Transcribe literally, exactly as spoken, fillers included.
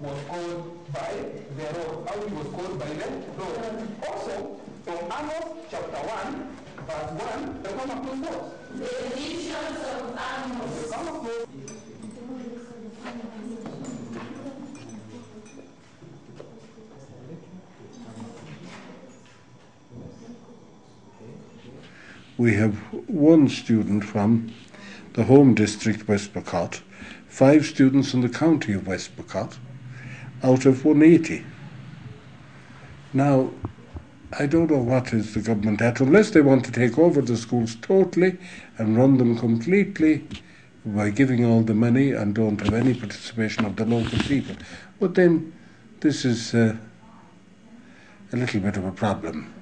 was called by the Lord. How he was called by the Lord. Also, from Amos chapter one, verse one, the comma close what? The Egyptians of Amos. The comma close. We have one student from the home district, West Pokot, five students in the county of West Pokot, out of one hundred eighty. Now, I don't know what is the government at, unless they want to take over the schools totally and run them completely by giving all the money and don't have any participation of the local people. But then this is uh, a little bit of a problem.